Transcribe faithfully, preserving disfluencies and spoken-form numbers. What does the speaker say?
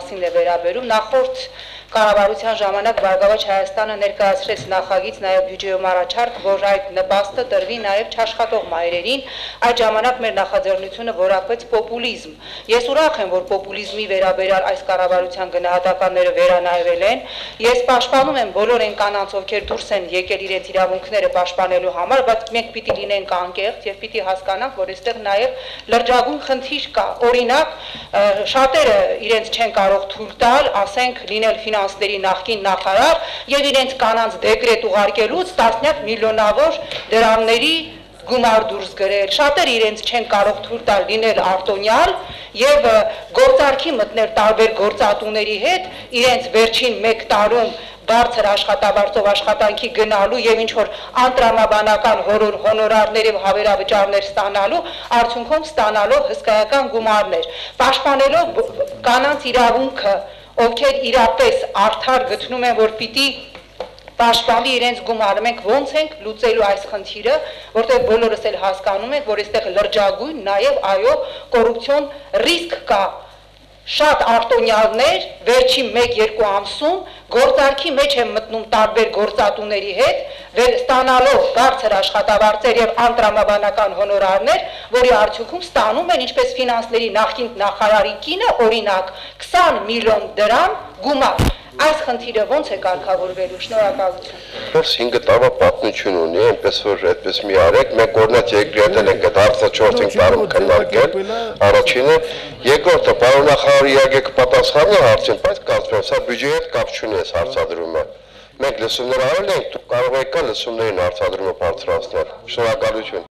է վերաբերում նախորդ կառավարության ժամանակ Բարգավաճ Հայաստանը ներկայացրեց նախագիծ նաև բյուջեում առաջարկ, որ այդ նպաստը տրվի նաև չաշխատող մայրերին, այդ ժամանակ մեր նախաձեռնությունը որակվեց պոպուլիզմ։ Ես ուրախ եմ, որ պոպուլիզմի վերաբերյալ այս կառավարության գնահատականները վերանայվել են։ Ես պաշտպանում եմ բոլոր այն կանանց, ովքեր դուրս են եկել իրենց իրավունքները պաշտպանելու համար, բայց մենք պիտի լինենք անկեղծ եւ պիտի հասկանանք, որ այստեղ նաև լրջագույն խնդիր կա։ Օրինակ, շատերը իրենց չեն կարող թույլ տալ, ասենք, լինել ֆինանսների նախկին նախարար եւ իրենց կանանց դեկրետ ուղարկելուց տասնյակ միլիոնավոր դրամների գումար դուրս գրել։ Շատերը իրենց չեն կարող թույլ տալ լինել արտոնյալ եւ գործարքի մտնել տարբեր գործատուների հետ, իրենց վերջին մեկ տարում բարձր աշխատավարձով աշխատանքի գնալու եւ ինչ որ անտրամաբանական հոնորարներ եւ հավերավճարներ ստանալու, արդյունքում ստանալով հսկայական գումարներ, պաշտպանելով կանանց իրավունքը, ովքեր իրապես արդար գտնում են, որ պիտի պաշտպանվի իրենց գումարը, մենք ոնց ենք լուծելու այս խնդիրը, որտեղ բոլորս էլ հասկանում ենք, որ այստեղ լրջագույն նաև այո կոռուպցիոն ռիսկ կա։ Շատ արտոնյալներ վերջին մեկ-երկու ամսում գործարքի մեջ են մտնում տարբեր գործատուների հետ, ստանալով բարձր աշխատավարձեր եւ անտրամաբանական հոնորարներ, որի արդյունքում ստանում են ինչպես ֆինանսների նախկին նախարարի կինը, օրինակ քսան միլիոն դրամ գումար։ Այս խնդիրը ոնց է կարգավորվելու, շնորհակալություն։ Ես հինգ տարվա պատմություն ունի, այնպես որ այդպես մի արեք, մենք օրինակ երկրի հետ ենք այդ հարցը չորսինգ տարում քննարկել, առաջինը, երկրորդը պարոն նախարարի իհարկե կպատասխանի հարցին, բայց կարծում եմ, սա բյուջեի հետ կապ չունի այս հարցադրումը։ Մենք լսումներ արել ենք, դուք կարող եք կա լսումներին հարցադրումը բարձրացնել։ Շնորհակալություն։